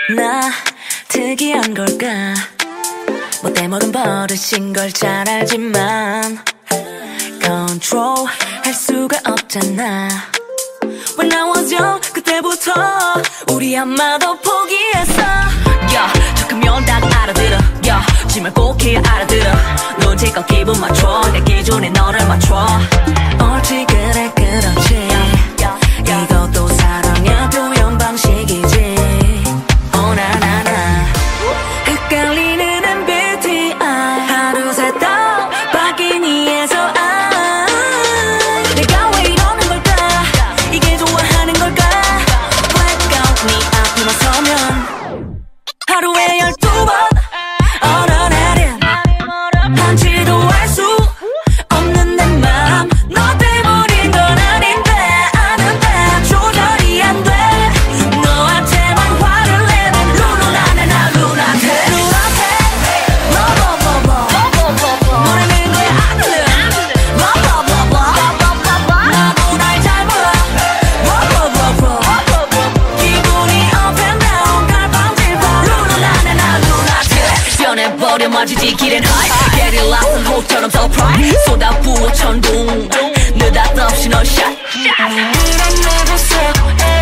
나 특이한 걸까? 못 대먹은 버릇인 걸 잘 알지만 컨트롤 할 수가 없잖아. When I was young 그때부터 우리 아마도 포기했어. 저 크면 다 알아들어. 짐을 꼭 해야 알아들어. 눈치껏 기분 맞춰. 내 기준에 너를 맞춰. 옳지 그래 그렇지. 이것도 사랑의 표현 방식이지. 오나나나 헷갈리는 MBTI 하루 셋 다 바뀐 이에서 내가 왜 이러는 걸까? 이게 좋아하는 걸까? Blackout 네 앞에만 서면 하루에 12번 어느 날은 한치도 알 수 없는 내 맘. 너 때문인 건 아닌데 아는데 조절이 안 돼. 너한테만 화를 내는 루루나네 나 루나테. 뭐라는 거야 아들은 나도 날 잘 몰라. 기분이 up and down 갈팡질팡 루루나네 나 루나테. 변해버려 마주지 길엔 high. Get it lost and 호처럼 surprise. 쏟아부어 천둥 느닷없이 널 샷. 이런 내 모습